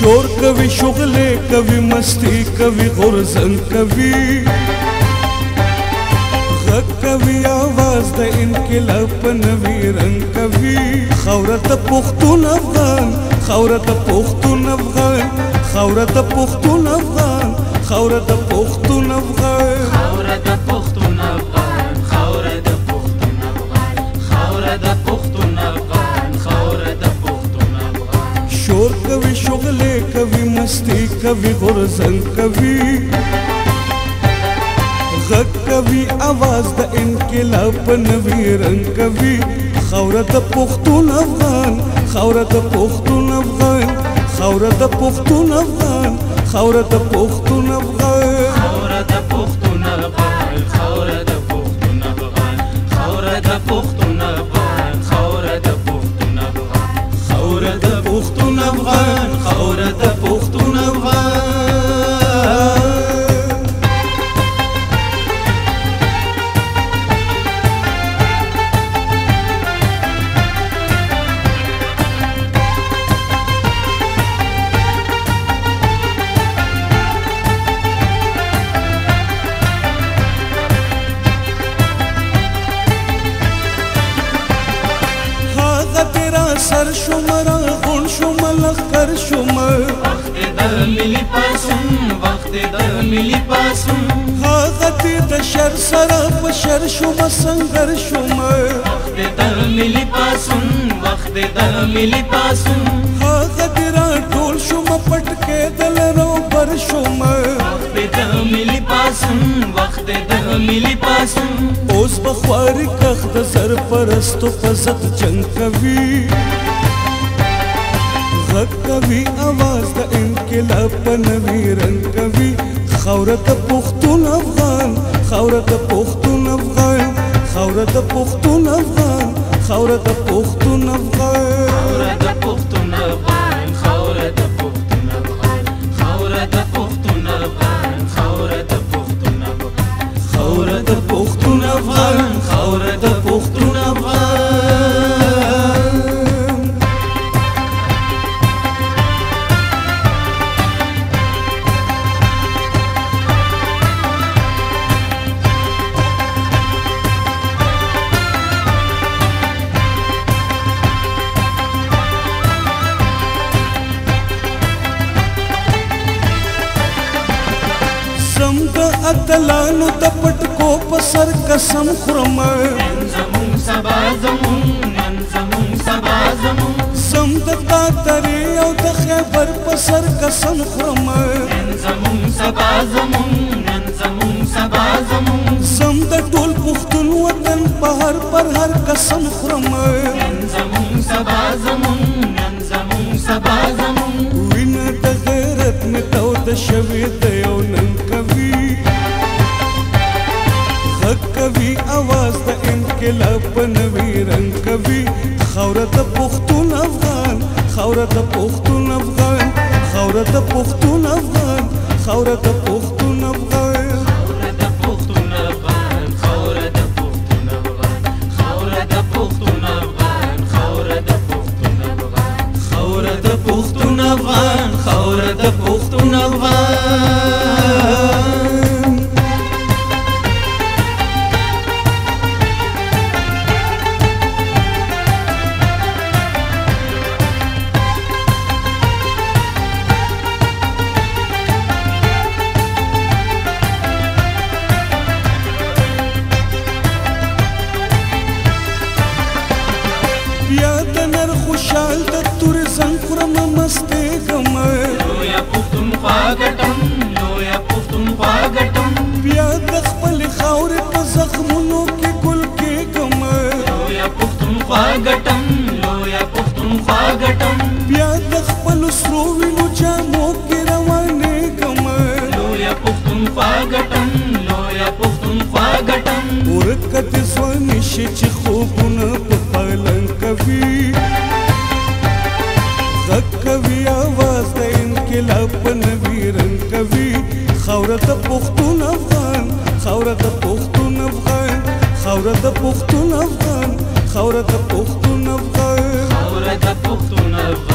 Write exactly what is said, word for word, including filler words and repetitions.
شور کوي شغلې کوي مستی کوي غورځنګ کوي غږ کوي آواز د انقلاب په نوي رنګ کوي خاوره د پښتون افغان خاوره د پښتون افغان خاوره د پښتون افغان خاوره د پښتون افغان خاوره د پښتون افغان خاوره د پښتون افغان خاوره د پښتون افغان خاوره د پښتون افغان شور کوي شغلې کوي مستی کوي غورځنګ کوي غږ کوي آواز د انقلاب په نوي رنګ کوي خاوره د پښتون افغان خاوره د پښتون افغان خاوره د پښتون افغان خاوره د پښتون افغان خاوره د پښتون افغان خاوره د پښتون افغان خاوره د پښتون افغان خاوره د پښتون افغان خاوره د پښتون افغان خاوره د پښتون افغان سر شمرا غون شمل لخر شمر وخت د ملي پاسون وخت د ملي پاسون هاغه د شر سره په شر شوم سنگر شمر وخت د ملي پاسون وخت د ملي پاسون هاغه را ټول شوم پټ کې دل رو بر شمر وخت د ملي پاسون وخت د ملي پاسون اوس بخواري کخ د سر پرستو فزت جنگ کوي غږ کوي آواز د انقلاب په نوي رنګ کوي خاوره د پښتون افغان خاوره د پښتون افغان خاوره د پښتون افغان خاوره د پښتون افغان خاوره د پښتون افغان خاوره د پښتون افغان خاوره د پښتون افغان خاوره د پښتون افغان خاوره د پښتون افغان خاوره د پښتون افغان اتلانو د پټکو په سر قسم خورم نن زمون سبا زمون نن زمون سبا زمون سم د تاترې او د خیبر په سر قسم خورم نن زمون سبا زمون نن زمون سبا زمون سم د ټول پښتون وطن په هر پر هر قسم خورم نن زمون سبا زمون نن زمون سبا زمون وینه د غیرت مې تو د شوي د یو نن کوي کوي آواز د انقلاب په نوي رنګ کوي خاوره د پښتون افغان خاوره د پښتون افغان خاوره د پښتون افغان خاوره د پښتون افغان خاوره د پښتون افغان خاوره د پښتون افغان خاوره د پښتون افغان خاوره د پښتون افغان خاوره د پښتون افغان خاوره د پښتون افغان خوشحال د تور زنګ خورم مستېږم لویه پښتونخوا ګټم لویه پښتونخوا ګټم بیا د خپلې خاورې په زخمونو کې ګل کېږم لویه پښتونخوا ګټم لویه پښتونخوا ګټم بیا د خپلو سرو وینو جامو کې روانېږم لویه پښتونخوا ګټم لویه پښتونخوا ګټم ورکه د ځواني شي چې خوبونه په پالن کوي غږ کوي آواز د انقلاب په نوي رنګ کوي خاوره د پښتون افغان خاوره د پښتون افغان خاوره د پښتون افغان خاوره د پښتون افغان خاوره د پښتون افغان